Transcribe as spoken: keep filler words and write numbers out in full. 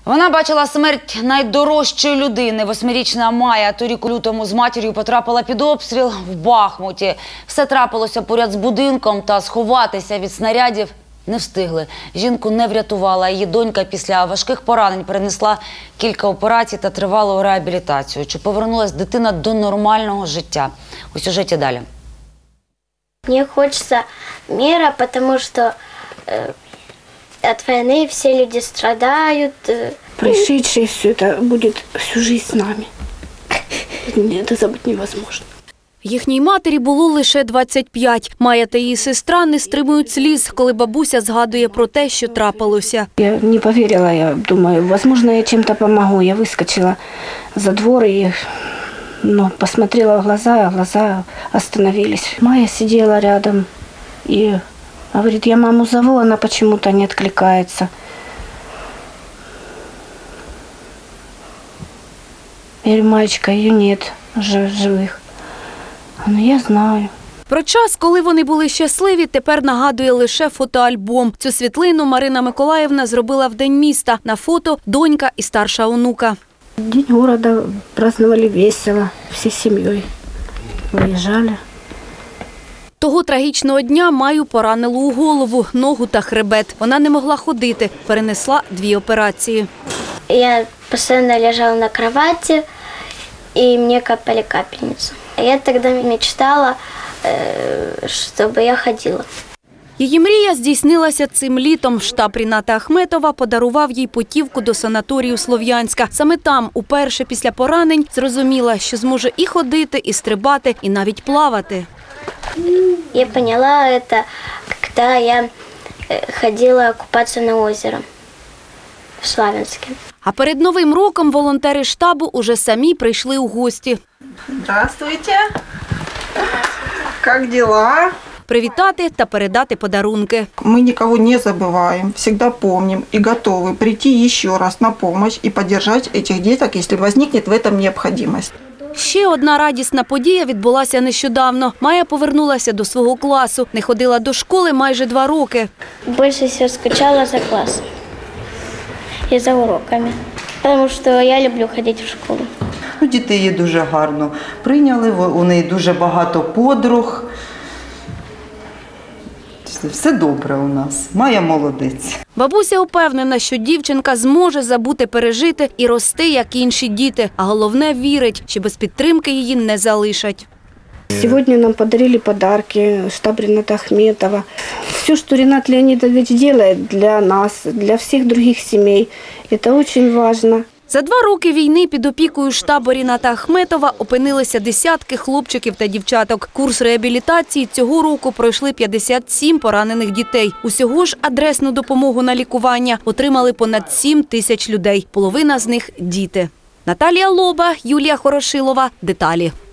Вона бачила смерть найдорожчої людини. Восьмирічна Майя торік у лютому з матір'ю потрапила під обстріл в Бахмуті. Все трапилося поряд з будинком, та сховатися від снарядів не встигли. Жінку не врятувала. Її донька після важких поранень перенесла кілька операцій та тривалу реабілітацію. Чи повернулась дитина до нормального життя? У сюжеті далі. Мне хочется мира, потому что э, от войны все люди страдают. Э. Происшедшее все это будет всю жизнь с нами. Это забыть невозможно. Їхній матері було лише двадцять п'ять. Майя та її сестра не стримують сліз, коли бабуся згадує про те, що трапилося. Я не поверила, я думаю, возможно, я чем-то помогу. Я выскочила за двор и ну, посмотрела в глаза, а глаза остановились. Майя сидела рядом и говорит, я маму зову, она почему-то не откликается. Я говорю, Маечка, ее нет живых. Ну, я знаю. Про час, коли вони були щасливі, тепер нагадує лише фотоальбом. Цю світлину Марина Миколаївна зробила в День міста. На фото донька і старша онука. День города праздновали весело, всей семьей. Виїжджали. Того трагічного дня Майю поранило у голову, ногу та хребет. Вона не могла ходити, перенесла дві операції. Я постоянно лежала на кровати, и мне капали капельницу. Я тогда мечтала, чтобы я ходила. Її мрія здійснилася цим літом. Штаб Ріната Ахметова подарував їй путівку до санаторію Слов'янська. Саме там, уперше після поранень, зрозуміла, що зможе і ходити, і стрибати, і навіть плавати. Я поняла это, когда я ходила купаться на озеро в Славянске. А перед Новим роком волонтери штабу уже самі прийшли у гості. Здравствуйте. Как дела? Привітати та передати подарунки. Мы никого не забываем, всегда помним и готовы прийти еще раз на помощь и поддержать этих деток, если возникнет в этом необходимость. Ще одна радісна подія відбулася нещодавно. Майя повернулася до свого класу. Не ходила до школи майже два роки. Больше всего скучала за классом и за уроками, потому что я люблю ходить в школу. Ну, діти її дуже гарно прийняли, у неї дуже багато подруг. Все добре у нас. Майя молодець. Бабуся упевнена, що дівчинка зможе забути пережити і рости, як інші діти. А головне, вірить, що без підтримки її не залишать. Сегодня нам подарили подарки, штаб Рината Ахметова. Все, что Ринат Леонидович делает для нас, для всех других семей, это очень важно. За два роки війни під опікою штабу Ріната Ахметова опинилися десятки хлопчиків та дівчаток. Курс реабілітації цього року пройшли п'ятдесят сім поранених дітей. Усього ж адресну допомогу на лікування отримали понад сім тисяч людей. Половина з них – діти. Наталія Лоба, Юлія Хорошилова. Деталі.